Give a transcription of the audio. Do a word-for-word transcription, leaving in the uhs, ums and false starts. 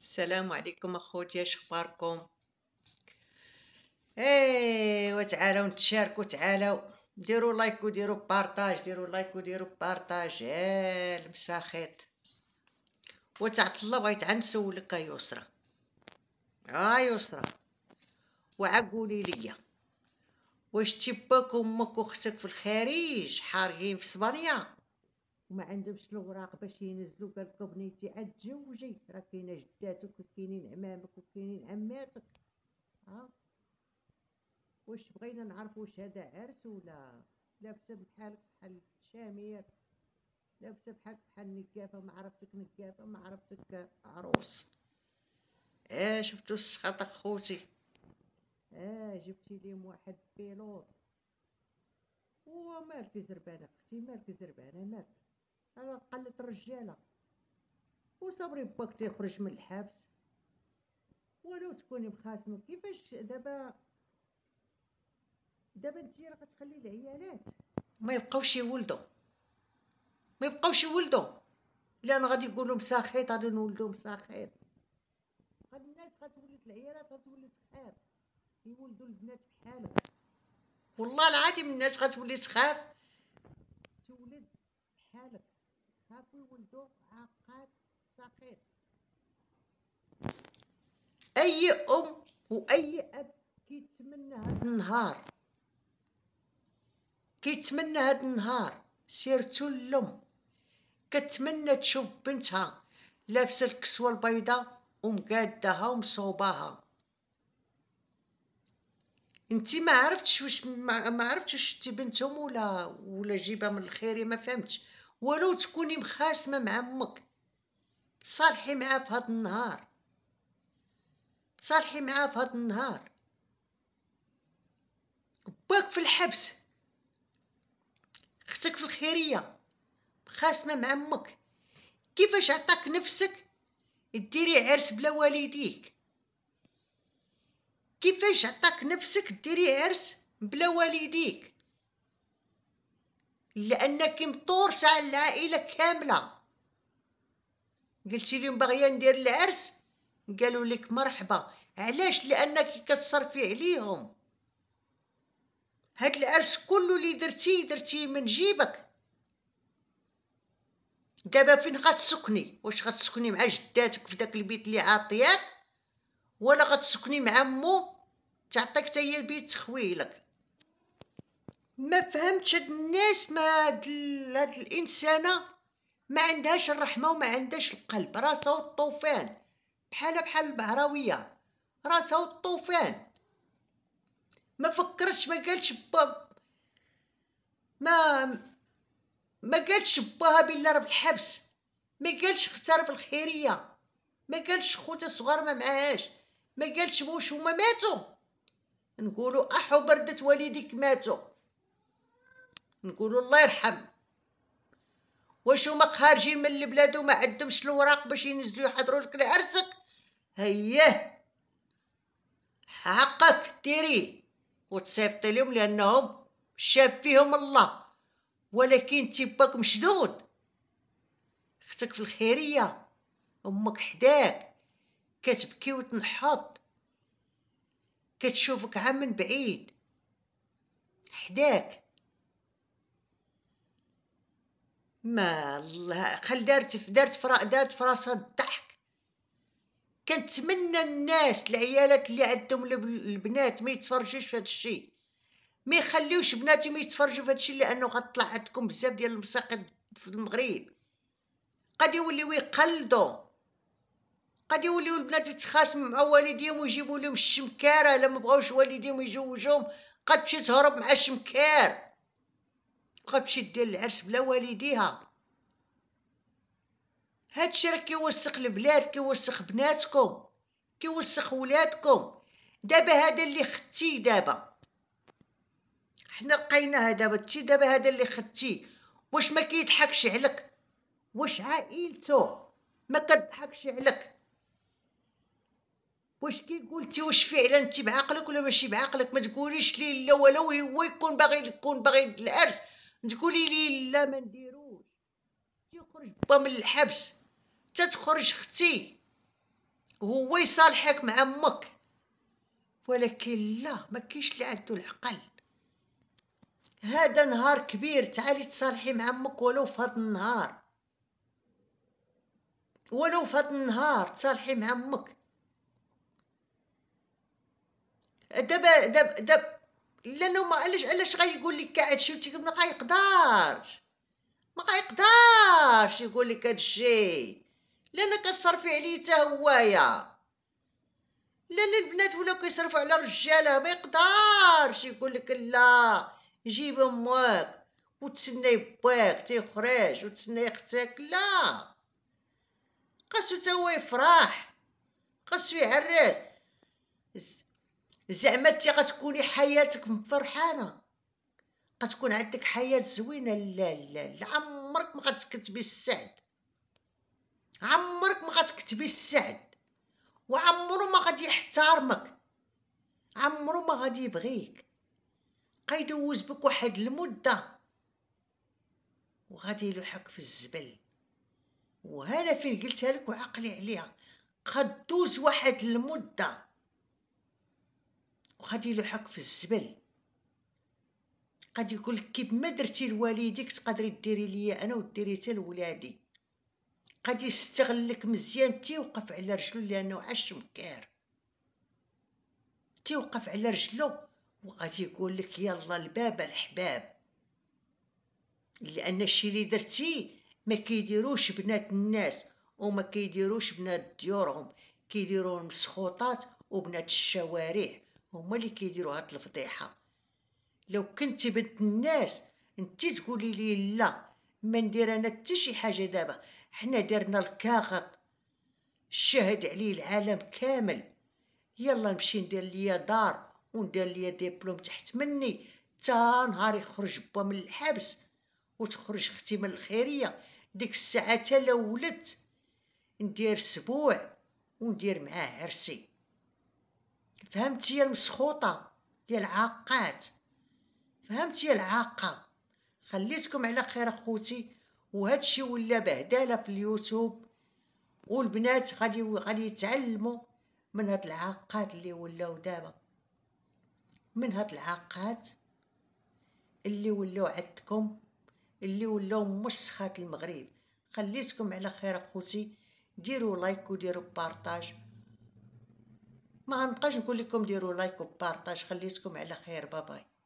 السلام عليكم اخوتي، اش اخباركم؟ ايه وتعالوا نتشاركوا، تعالوا ديروا لايك وديروا بارطاج، ديروا لايك وديروا بارطاج. ايه المساخيط وتعطل. بغيت عا نسولك يا يسرى، اه يسرى، وعقولي ليا، واش تيباك امك واختك في الخارج حارين في اسبانيا وما عندهمش الوراق باش ينزلوا؟ قال لك بنيتي عاد تزوجي، راه كاينه جداتك وكاينين عمامك وكاينين عماتك. ها واش بغينا نعرف واش هذا عرس ولا لابسه بحالك بحال شامير، لابسه بحالك بحال نقافه، ما عرفتك نقافه ما عرفتك عروس. اه شفتو السخط اخوتي؟ اه جبتي ليهم واحد بيلوط. ومالك زربانه اختي، مالك زربانه مالك؟ انا قلت الرجاله وصبري باك تيخرج من الحبس ولو تكوني مخاسمه. كيفاش دابا دابا انت راه كتخلي العيالات ما يبقاوش يولدوا، ما يبقاوش يولدوا لان غادي يقولوا مساخيط، غادي نولدوا مساخيط. هاد الناس غتولد العيالات غتولد تخاف يولدوا البنات بحالك. والله العظيم الناس غتولي تخاف تولد بحالك، خافوا يولدوا عاقات ساخيط. اي ام واي اب كيتمنى هاد النهار، كيتمنى هاد النهار، سيرتو اللم كتمنى تشوف بنتها لابسه الكسوه البيضاء ومقادها ومصوباها. انتي ما عرفتش واش ما, ما عرفتش واش شتي بنتهم ولا ولا جيبها من الخير، ما فهمتش. ولو تكوني مخاسمه مع امك تصالحي معاه في هاد النهار، تصالحي معاه في هاد النهار. باك في الحبس، اختك في الخيريه مخاسمه مع امك، كيفاش عطاك نفسك ديري عرس بلا والديك؟ كيفاش عطاك نفسك ديري عرس بلا والديك؟ لانك مطورسه على العائله كامله. قلتي لهم باغيه ندير العرس، قالوا لك مرحبا. علاش؟ لانك كتصرفي عليهم. هاد العرس كله اللي درتيه درتيه من جيبك. دابا فين غتسكني؟ واش غتسكني مع جداتك في داك البيت اللي عاطياك، ولا غتسكني مع مو تعطيك حتى هي البيت تخويلك؟ ما فهمتش هاد الناس، ما هاد, ال... هاد الانسانه ما عندهاش الرحمه وما عندهاش القلب. راسها الطوفان بحال بحال البهراويه، راسها الطوفان. ما فكرتش، ما قالتش با ما ما قالتش باها بالله راه في الحبس، ما قالتش اختار في الخيريه، ما قالتش خوتها الصغار ما معاهاش، ما قالتش واش هما ماتوا. نقولوا احو بردت والديك ماتوا، نقولوا الله يرحم. واش هما خارجين من البلاد وما عندهمش الوراق باش ينزلوا يحضروا لك لعرسك؟ هياه حقك ديري وتصيفطي لهم لانهم شاف فيهم الله، ولكن تيباك مشدود. اختك في الخيريه، امك حداك كتبكي وتنحط، كتشوفك عام من بعيد حداك. ما الله خل دارت دارت فرا دارت فراسها الضحك. كنتمنى الناس العيالات اللي عندهم البنات ما يتفرجوش في هذا الشيء، ما يخليوش بناتهم يتفرجوا في هذا الشيء، لانه غطلع عندكم بزاف ديال المساقط في المغرب. قد يوليو يقلدوا، قد يوليو البنات يتخاصموا مع والديهم ويجيبوا لهم الشمكاره. الا ما بغاوش والديهم يجوجوهم قد تمشي تهرب مع الشمكار، قد تمشي دير العرس بلا والديها. هادشي راه كيوسخ البلاد، كيوسخ بناتكم، كيوسخ ولادكم. دابا هذا اللي ختي، دابا حنا لقيناها، دابا تي دابا هذا اللي ختي واش ما كيضحكش عليك؟ واش عائلته ما كتضحكش عليك؟ واش كي قلتي واش فعلا انت بعقلك ولا ماشي بعقلك؟ ما تقوليش لي لا، ولو هو يكون باغي يكون باغي العرس تقولي لي لا ما نديروش. تيخرج با من الحبس تتخرج اختي هو يصالحك مع امك، ولكن لا، ما كاينش اللي عنده العقل. هذا نهار كبير، تعالي تصالحي مع امك ولو في هذا النهار، ولو في هذا النهار تصالحي مع امك. دابا دابا دابا لانه ما علاش علاش غايقول لك كاع هادشي وانت ما غايقدرش، ما غايقدرش يقول لك هادشي، لان كتصرفي عليه حتى هوايا، لان البنات ولاو كيصرفوا على الرجاله، ما يقدرش يقول لك لا جيب امك وتسناي باك تيخرج وتسناي اختك، لا، خاصو تا هو يفرح، خاصو يعرس. زعما انت غتكوني حياتك مفرحانه، غتكون عندك حياه زوينه، لا لا لا، عمرك ما غتكتبي السعد، عمرك ما غتكتبي السعد، وعمرو ما غادي يحترمك، عمرو ما غادي يبغيك، غيدوز بك واحد المده وغادي يلوحك في الزبل. وهنا فين قلتها لك وعقلي عليها، غدوز واحد المده وغادي يلوحك في الزبل، غادي يقولك كيف ما درتي لوالديك تقدري ديري ليا انا وديري حتى لولادي، غادي يستغلك مزيان تيوقف على رجلو لانه عاش مكار، تيوقف على رجلو وغادي يقول لك يلا الباب الحباب، لان الشيء اللي درتي ما كيديروش بنات الناس وما كيديروش بنات ديورهم، كيديروا المسخوطات وبنات الشوارع هما اللي كيديروا هاد الفضيحه. لو كنتي بنت الناس انتي تقولي لي لا ما ندير انا حتى شي حاجه، دابا حنا درنا الكاغط شاهد عليه العالم كامل، يلا نمشي ندير ليا دار وندير ليا ديبلوم تحت مني تا نهار يخرج با من الحبس وتخرج اختي من الخيريه، ديك الساعه تا لا ولدت ندير سبوع وندير معاه عرسي. فهمتي يا المسخوطه يا العاقات، فهمتي يا العاقه؟ خليتكم على خير اخوتي، وهادشي ولا بهداله في اليوتيوب، والبنات غادي غادي يتعلموا من هاد العاقات اللي ولاو دابا، من هاد العاقات اللي ولاو عندكم، اللي ولاو مسخات المغرب. خليتكم على خير اخوتي، ديروا لايك وديروا بارطاج، ما غنبقاش نقول لكم ديروا لايك وبارطاج، خليتكم على خير، باباي.